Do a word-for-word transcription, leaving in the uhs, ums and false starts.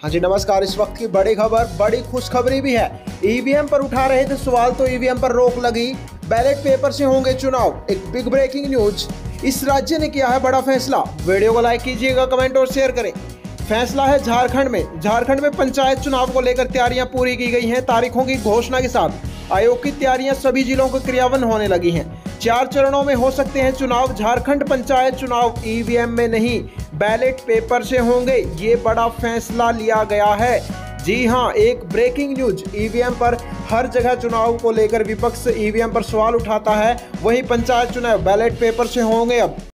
हाँ जी नमस्कार। इस वक्त की बड़ी खबर, बड़ी खुशखबरी भी है। ईवीएम पर उठा रहे थे सवाल तो ईवीएम पर रोक लगी। बैलेट पेपर से होंगे चुनाव, एक बिग ब्रेकिंग न्यूज। इस राज्य ने किया है बड़ा फैसला। वीडियो को लाइक कीजिएगा, कमेंट और शेयर करें। फैसला है झारखंड में। झारखंड में पंचायत चुनाव को लेकर तैयारियां पूरी की गई हैं। तारीखों की घोषणा के साथ आयोग की तैयारियां सभी जिलों को क्रियान्वयन होने लगी हैं। चार चरणों में हो सकते हैं चुनाव। झारखंड पंचायत चुनाव ईवीएम में नहीं, बैलेट पेपर से होंगे। ये बड़ा फैसला लिया गया है। जी हां, एक ब्रेकिंग न्यूज। ईवीएम पर हर जगह चुनाव को लेकर विपक्ष ईवीएम पर सवाल उठाता है, वहीं पंचायत चुनाव बैलेट पेपर से होंगे अब।